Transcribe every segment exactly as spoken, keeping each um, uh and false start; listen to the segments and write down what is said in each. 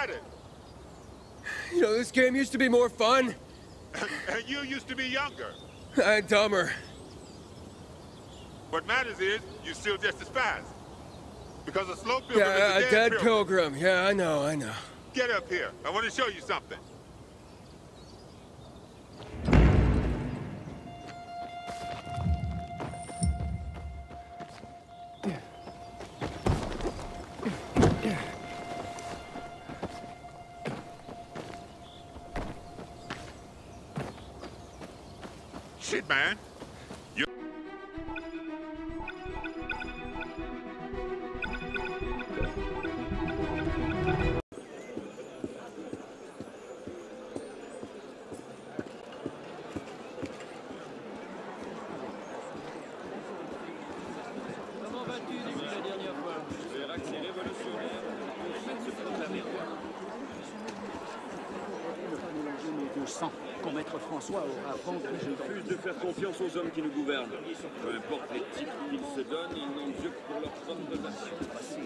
at it. You know, this game used to be more fun. And you used to be younger. And dumber. What matters is, you're still just as fast. Because a slow pilgrim Yeah, is a a dead dead pilgrim. pilgrim. Yeah, I know, I know. Get up here. I want to show you something. Shit, man. You Comment vas-tu depuis la dernière fois? Je verrai que c'est révolutionnaire. Se proclamer roi. Ne pas mélanger nos deux sangs. Quand Maître François aura vendu Je refuse de faire confiance aux hommes qui nous gouvernent. Peu importe les titres qu'ils se donnent, ils n'ont Dieu que pour leur propre actions.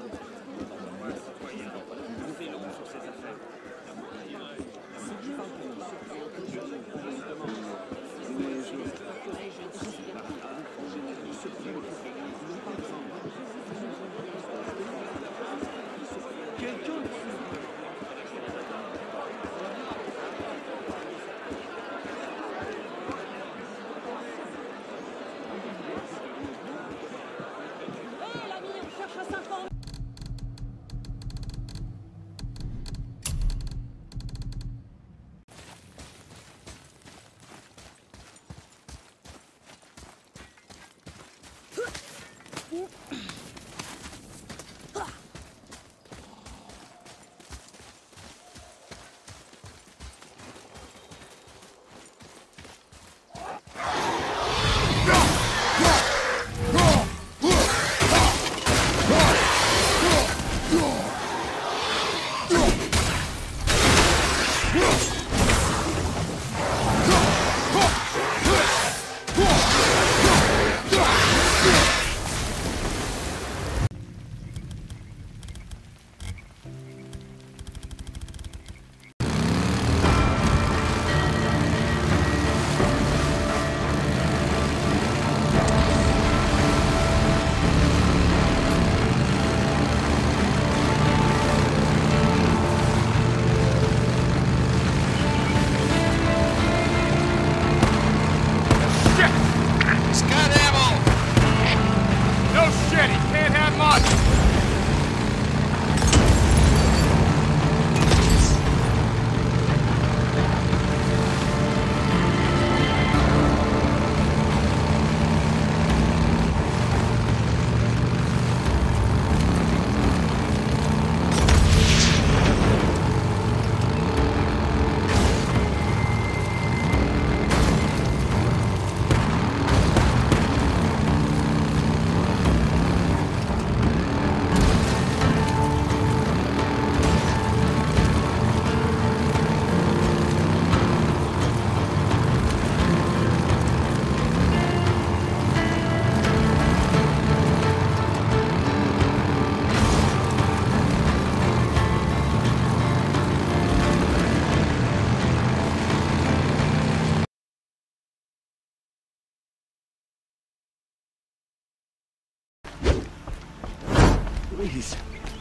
Please.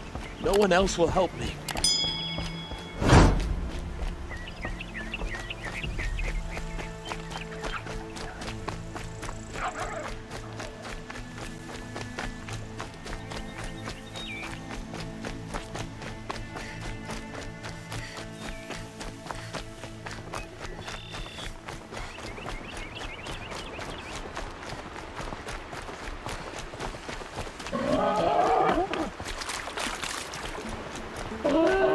No one else will help me. Oh!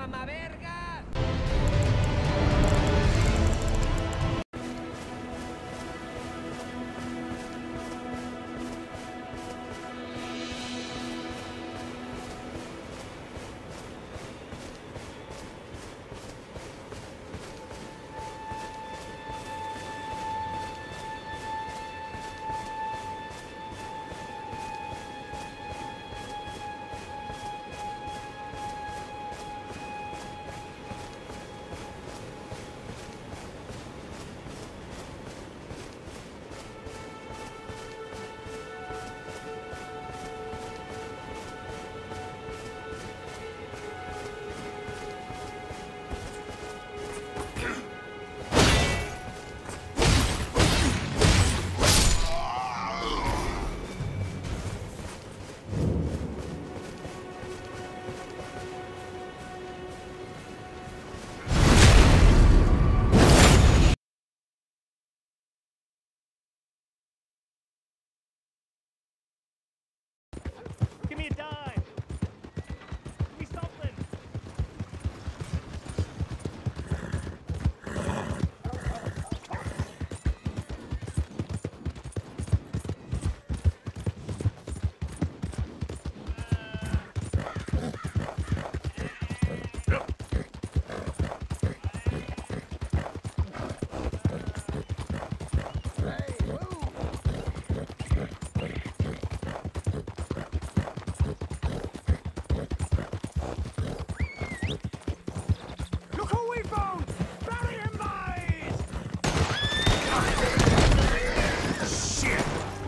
Give me a dime. Give me something. Look who we found! Bury him, boys! Shit!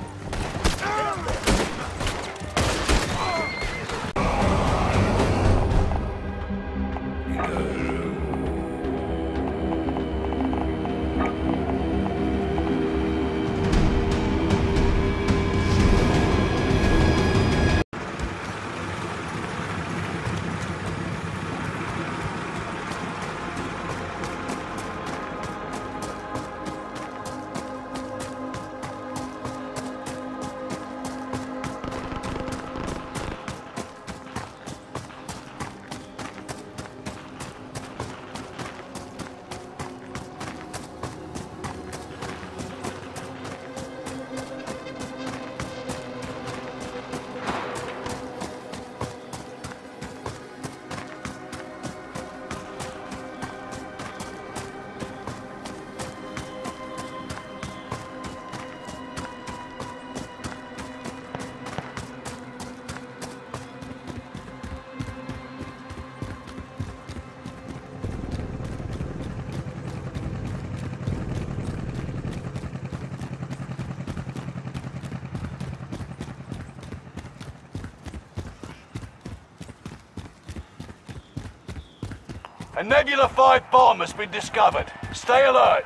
A Nebula five bomb has been discovered. Stay alert.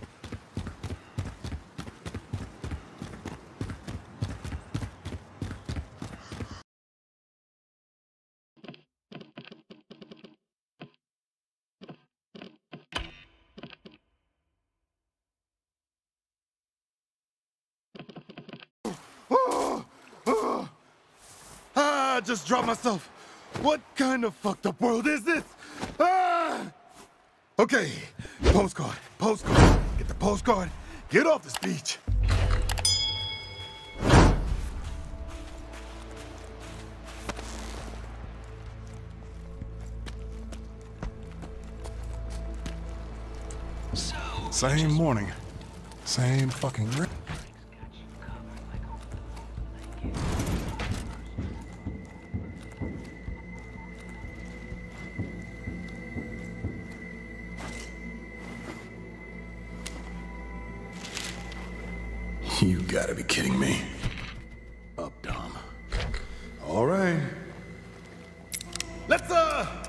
Ah, I just dropped myself. What kind of fucked up world is this? Ah! Okay, postcard, postcard. Get the postcard. Get off this beach. Same morning. Same fucking rip. You gotta be kidding me. Up, Dom. All right. Let's, uh,